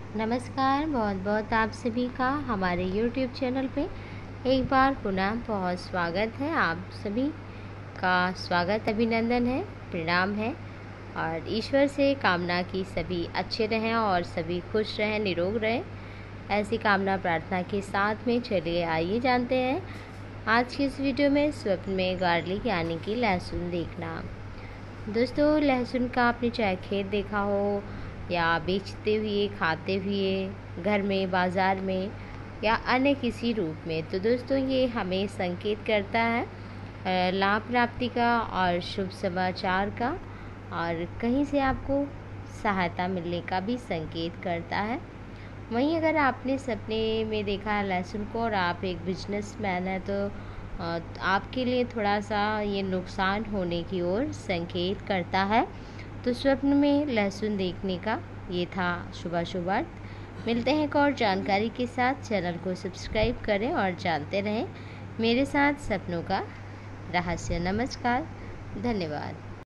नमस्कार, बहुत बहुत आप सभी का हमारे YouTube चैनल पे एक बार पुनः बहुत स्वागत है। आप सभी का स्वागत अभिनंदन है, प्रणाम है और ईश्वर से कामना की सभी अच्छे रहें और सभी खुश रहें, निरोग रहें, ऐसी कामना प्रार्थना के साथ में चलिए आइए जानते हैं आज की इस वीडियो में स्वप्न में गार्लिक यानी कि लहसुन देखना। दोस्तों, लहसुन का आपने चाहे खेत देखा हो या बेचते हुए, खाते हुए, घर में, बाज़ार में या अन्य किसी रूप में, तो दोस्तों ये हमें संकेत करता है लाभ प्राप्ति का और शुभ समाचार का, और कहीं से आपको सहायता मिलने का भी संकेत करता है। वहीं अगर आपने सपने में देखा है लहसुन को और आप एक बिजनेसमैन है, तो आपके लिए थोड़ा सा ये नुकसान होने की ओर संकेत करता है। तो स्वप्न में लहसुन देखने का ये था शुभाशुभार्थ। मिलते हैं एक और जानकारी के साथ। चैनल को सब्सक्राइब करें और जानते रहें मेरे साथ सपनों का रहस्य। नमस्कार, धन्यवाद।